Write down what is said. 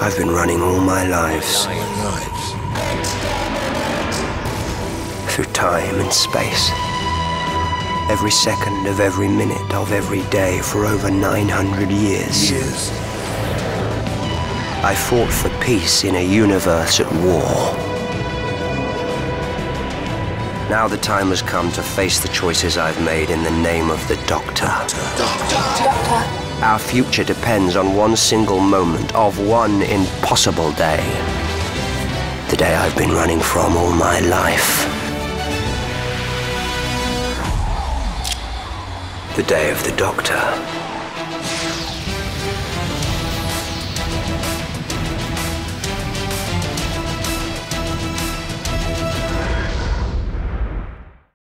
I've been running all my lives. Through time and space. Every second of every minute of every day for over 900 years. I fought for peace in a universe at war. Now the time has come to face the choices I've made in the name of the Doctor. Doctor. Our future depends on one single moment of one impossible day. The day I've been running from all my life. The day of the Doctor.